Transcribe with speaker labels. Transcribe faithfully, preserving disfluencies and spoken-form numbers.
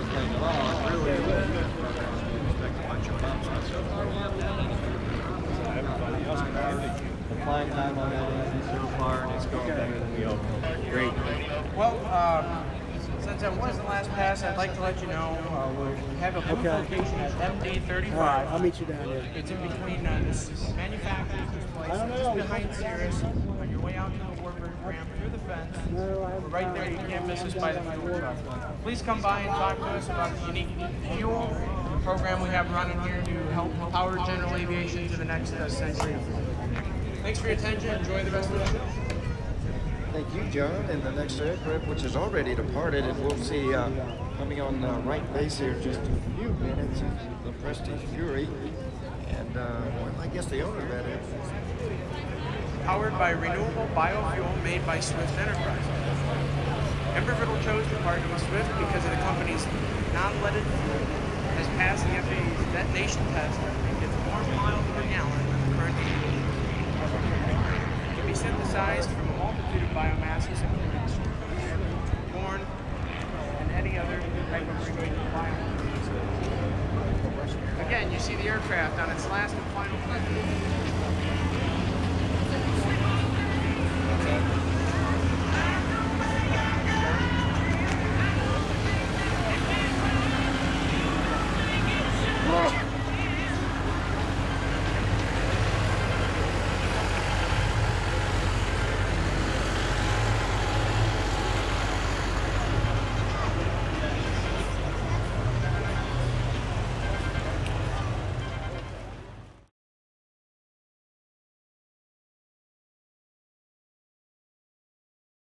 Speaker 1: airplane at all. It's really expect a bunch of bumps and stuff. So everybody else can have the flying time on that engine so far, and it's going better than we hoped. Great.
Speaker 2: Well, um, since it was the last pass, I'd like to let you know uh, we have a booth okay. location at M D thirty-five.
Speaker 3: All right, I'll meet you down here.
Speaker 2: It's in between uh, this manufacturer's place, just behind Cirrus. On your way out to the Warbird ramp through the fence, we're right there. You can't miss us by the fuel truck. Please come by and talk to us about the unique fuel program we have running here to help power general aviation to the next uh, century. Thanks for your attention. Enjoy the rest of the show.
Speaker 4: Thank you, John. And the next aircraft, which has already departed, and we'll see uh, coming on uh, right base here in just a few minutes, is the Prestige Fury. And, uh, well, I guess the owner of that is.
Speaker 2: Powered by renewable biofuel made by Swift Enterprises. Embry-Riddle chose to partner with Swift because of the company's non-leaded fuel has passed the F A A's detonation test and gets more miles per gallon than the current fuel. It can be synthesized from a multitude of biomasses, including sugarcane, corn, and any other type of renewable biomass. Again, you see the aircraft on its last and final flight.